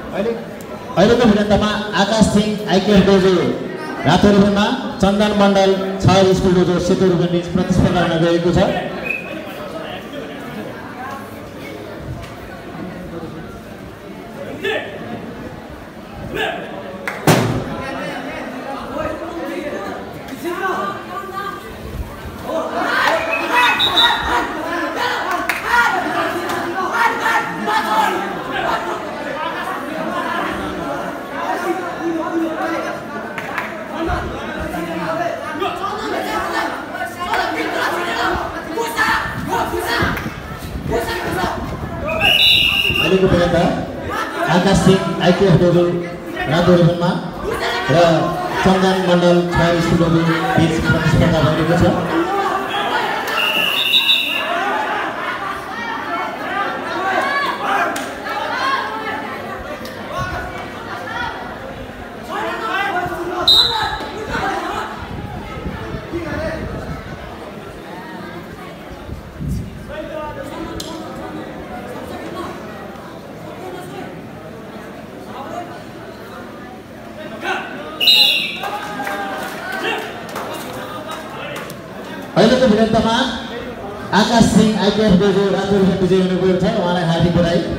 अहिलेको भिडन्तमा Akash Singh IKF dojo रातो रुपैयाँमा चन्दन मण्डल 6 स्कुल डोजो सेतो रुपैयाँ बीच प्रतिस्पर्धा गर्न गएको छ। अहिलेको भिडन्त आकाश सिंह आइकेएफ डोजो रातो रुपैयाँमा र चन्दन मण्डल 6 स्कुल डोजो बीच प्रतिस्पर्धा भइरहेको छ। अहिलेको भिडन्तमा आकाश सिंह आइकेएफ डोजो रातो रुपैयाँ विजयी हुनुभएको छ। उहाँलाई हार्दिक बधाई।